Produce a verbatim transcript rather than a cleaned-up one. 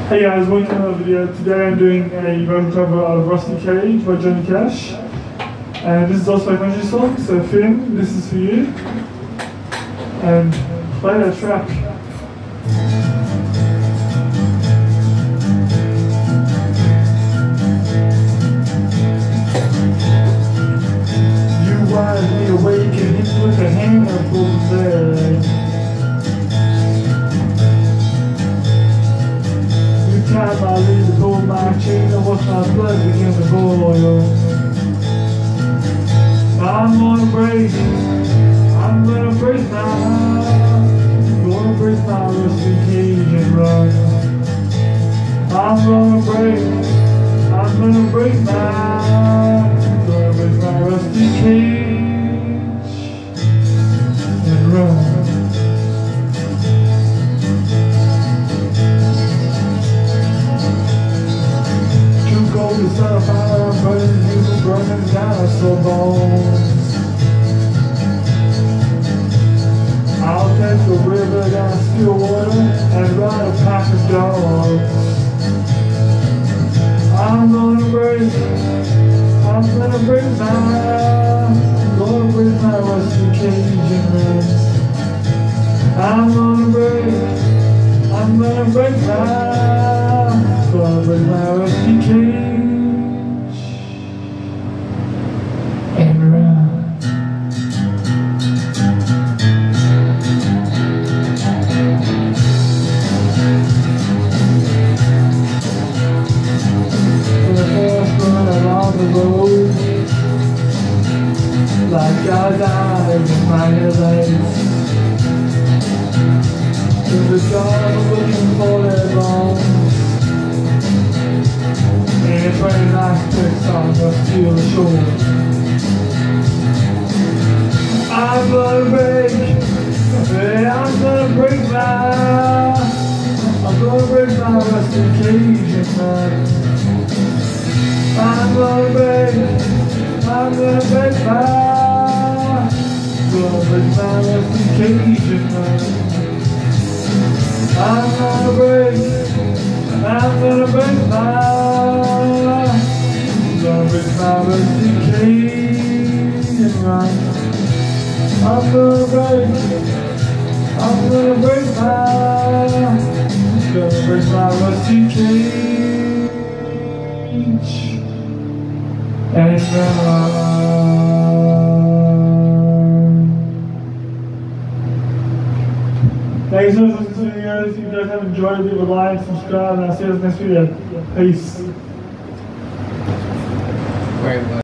Hey guys, welcome to another video. Today I'm doing a vocal cover of Rusty Cage by Jonny Cash. And this is also a country song, so Finn, this is for you. And play that track. You wired me awake and hit me with a hammer from there. Time I leave to pull my chain and watch my blood begin to boil. I'm gonna break, I'm gonna break my, gonna break my rusty cage and run. I'm gonna break, I'm gonna break my, gonna break my rusty cage and run. To set a fire and burn you, burning dinosaur bones. I'll take the river down still water and ride a pack of dogs. I'm gonna break, I'm gonna break my, I'm gonna break my rusty cage and run. I'm gonna break, I'm gonna break my, gonna break my rusty cage. Like I died in my legs. In the dark looking for their bones. And a train like picks on the steel shore. I'm gonna break, yeah, I'm gonna break my, I'm gonna break my rusty cage and run. I'm gonna break, I'm gonna break my, gonna break my rusty cage and run. I'm gonna break, I'm gonna break my, gonna break my rusty cage and run. I'm gonna break, I'm gonna break my, gonna break my rusty cage and run. Thanks for watching this video. If you guys have enjoyed it, leave a like, subscribe, and I'll see you in the next video. Peace.